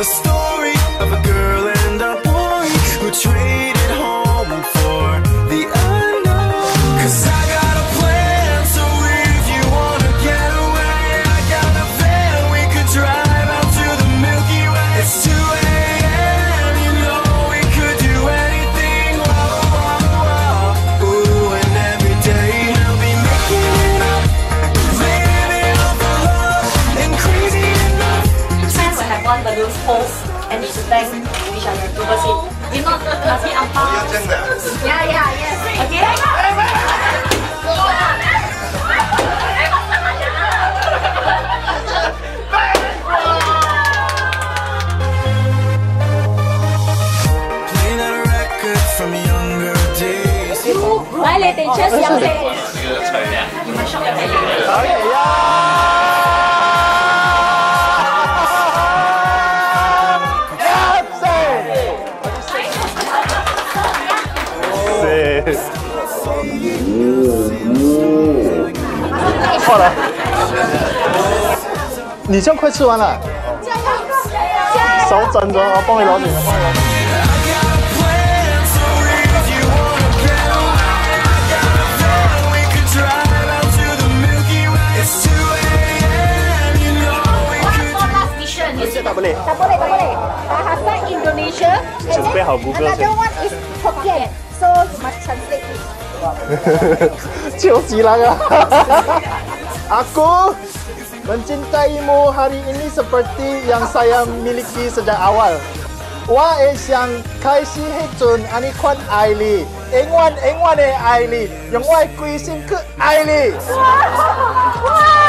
a story of a girl and a boy who traded home for the unknown. 'Cause I got a plan, so if you wanna get away, I got a van, we could drive out to the Milky Way. It's 2 a.m., you know we could do anything. Whoa, whoa, whoa. Ooh, and every day I'll be making it up, living off of love and crazy enough. Friends will have one balloon post and need to thank each other overseas. If not, must be ang pao. Yeah, yes. Okay? Playing out a record from younger days. 來，你哋 just 飲先。 好了，你这样快吃完了，手整着，我帮你攞住，我帮你攞住。 Tak boleh. Tak boleh. Bahasa Indonesia. And then another one is Hokkien. So you must translate it. 超级lang ah. Aku mencintaimu hari ini seperti yang saya miliki sejak awal. 我會想開始迄陣，安尼款愛你，永遠的愛你，用我的歸心去愛你。